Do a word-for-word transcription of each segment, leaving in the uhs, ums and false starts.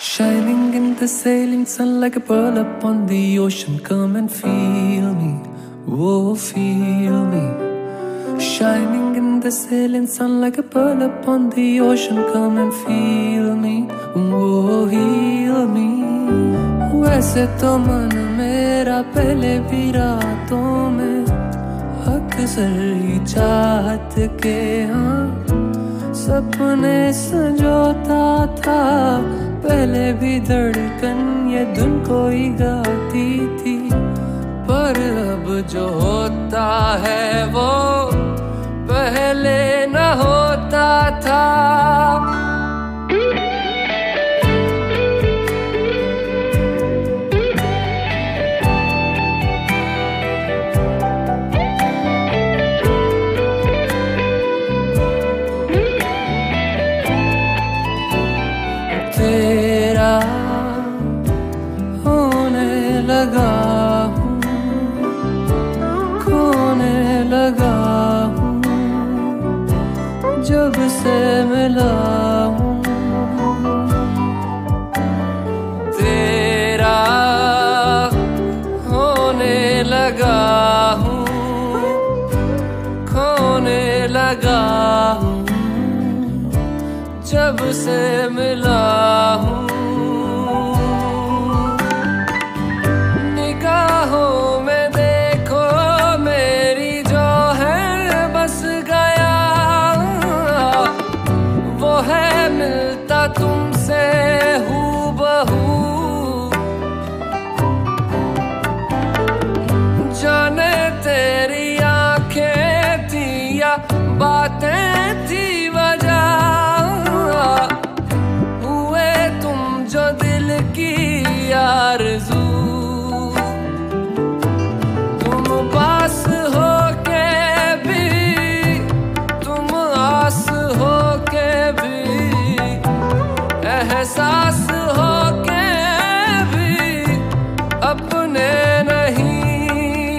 Shining in the sailing sun like a pearl upon the ocean. Come and feel me, oh feel me. Shining in the sailing sun like a pearl upon the ocean. Come and feel me, oh heal me. वैसे तो मन मेरा पहले भी रातों में अक्सर ही चाहत के हाँ सपने संजोता था। पहले भी धड़कन ये धुन कोई गाती थी, पर अब जो होता है वो पहले न होता था। तेरा होने लगा हूँ, खोने लगा हूँ, जब से मिला हूँ। तेरा होने लगा हूँ, खोने लगा हूँ, जब से मिला हूँ। निगाहों में देखो मेरी जो है बस गया, वो है मिलता तुमसे हूबहू। जाने तेरी आंखें थी या बातें थी वजह, की आरज़ू। तुम पास हो के भी, तुम आस हो के भी, एहसास हो के भी अपने नहीं।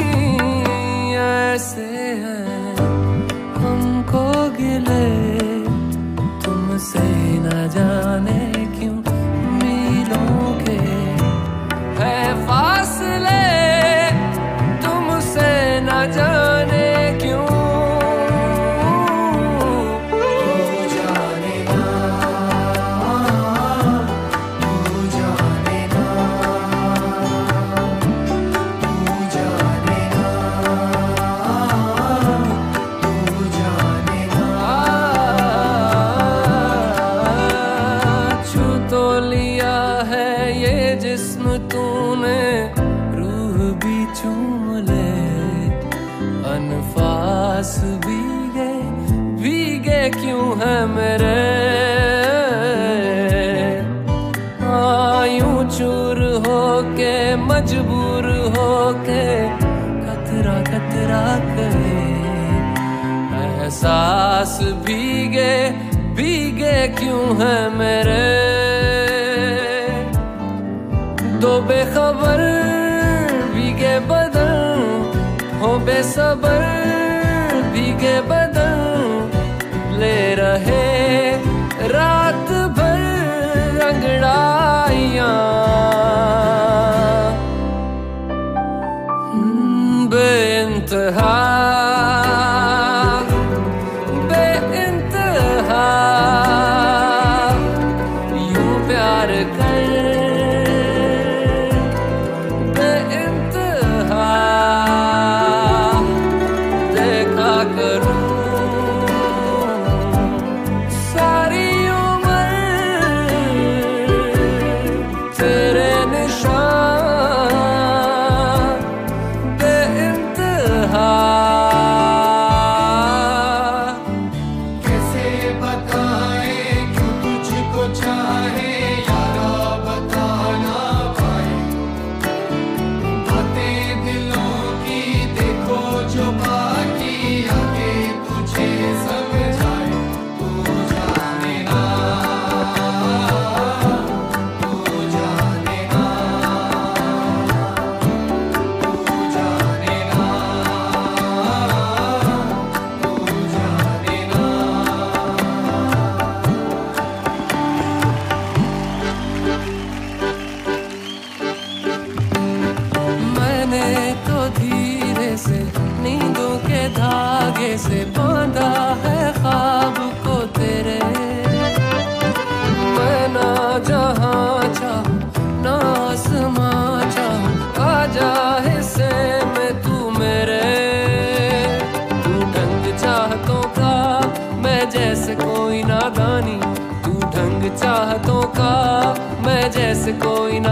ऐसे हैं हमको गिले तुमसे न जाने क्यों फासले, तुमसे न जाने क्यों। तू जाने ना, तू जाने ना, तू जाने ना, तू जाने ना। छू तो लिया है ये जिस्म तूने, रूह भी चूम ले, अनफास भीगे भीगे क्यों है मेरे। हाँ यूं चूर होके मजबूर होके कतरा कतरा करे, एहसास भीगे भीगे क्यों है मेरे। दो बेखबर भीगे बदन हो बेसबर, भीगे बदन ले रहे रात भर अंगड़ाइयाँ। बेइंतहा बेइंतहा यूं प्यार कर कैसे बताएं क्यों तुझको चाहे यारा बता। धागे से बांधा है ख्वाब को तेरे। मैं ना जहाँ चाहूं ना आसमां चाहूं, आजा हिस्से में तू मेरे। तू ढंग चाहतों का मैं जैसे कोई नादानी, तू ढंग चाहतों का मैं जैसे कोई